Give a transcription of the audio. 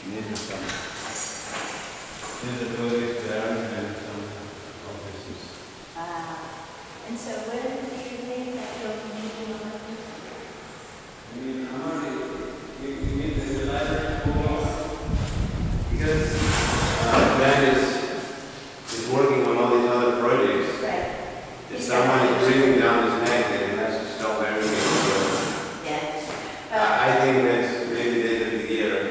Need some toilets there and some offices. And so when do you think that you'll need to look at this? I mean, we need the library because Ben is working on all these other projects. Right. If someone is bringing